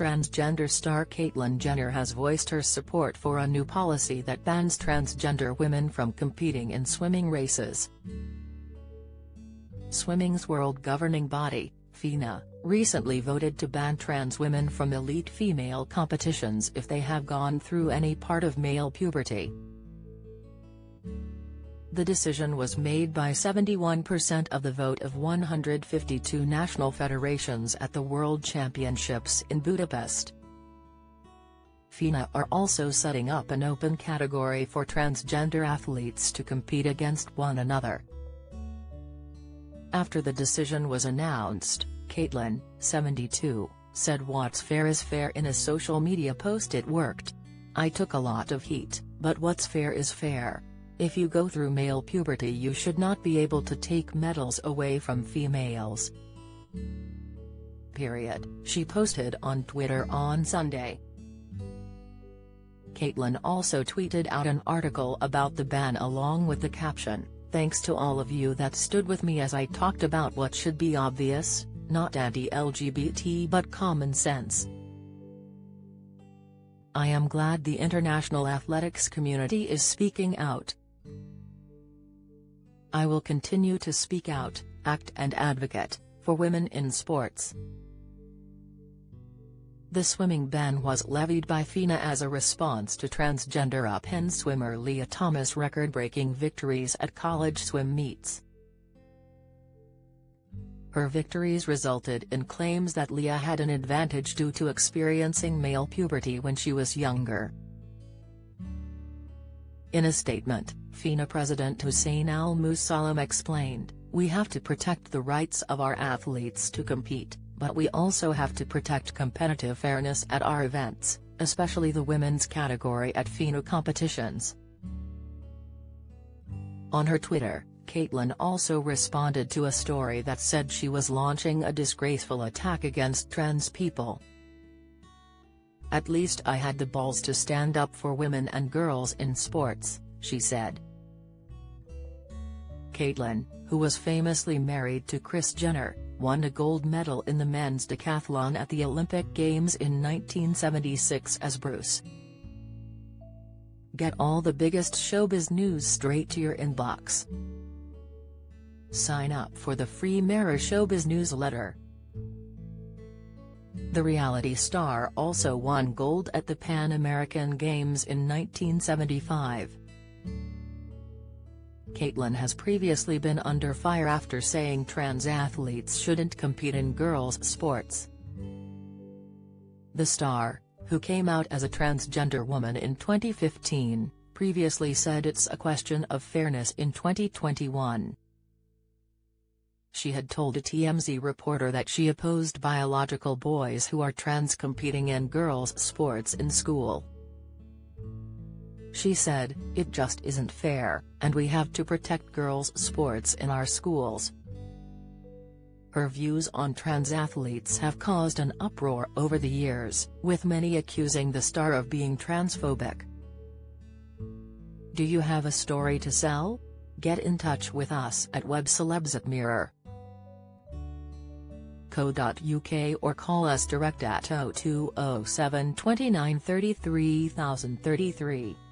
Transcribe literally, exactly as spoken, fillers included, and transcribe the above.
Transgender star Caitlyn Jenner has voiced her support for a new policy that bans transgender women from competing in swimming races. Swimming's world governing body, FINA, recently voted to ban trans women from elite female competitions if they have gone through any part of male puberty. The decision was made by seventy-one percent of the vote of one hundred fifty-two national federations at the World Championships in Budapest. FINA are also setting up an open category for transgender athletes to compete against one another. After the decision was announced, Caitlyn, seventy-two, said "What's fair is fair" in a social media post. "It worked. I took a lot of heat, but what's fair is fair. If you go through male puberty, you should not be able to take medals away from females." Period, she posted on Twitter on Sunday. Caitlyn also tweeted out an article about the ban along with the caption, "Thanks to all of you that stood with me as I talked about what should be obvious, not anti-L G B T but common sense. I am glad the international athletics community is speaking out. I will continue to speak out, act and advocate, for women in sports." The swimming ban was levied by FINA as a response to transgender up-end swimmer Lia Thomas' record-breaking victories at college swim meets. Her victories resulted in claims that Lia had an advantage due to experiencing male puberty when she was younger. In a statement, FINA President Hussein Al-Musallam explained, "We have to protect the rights of our athletes to compete, but we also have to protect competitive fairness at our events, especially the women's category at FINA competitions." On her Twitter, Caitlyn also responded to a story that said she was launching a disgraceful attack against trans people. "At least I had the balls to stand up for women and girls in sports," she said. Caitlyn, who was famously married to Kris Jenner, won a gold medal in the men's decathlon at the Olympic Games in nineteen seventy-six as Bruce. Get all the biggest showbiz news straight to your inbox. Sign up for the free Mirror Showbiz newsletter. The reality star also won gold at the Pan American Games in nineteen seventy-five. Caitlyn has previously been under fire after saying trans athletes shouldn't compete in girls' sports. The star, who came out as a transgender woman in twenty fifteen, previously said it's a question of fairness in twenty twenty-one. She had told a T M Z reporter that she opposed biological boys who are trans competing in girls' sports in school. She said, "It just isn't fair, and we have to protect girls' sports in our schools." Her views on trans athletes have caused an uproar over the years, with many accusing the star of being transphobic. Do you have a story to sell? Get in touch with us at webcelebs at mirror dot co dot U K or call us direct at oh two oh seven, two nine three three, three thousand thirty-three.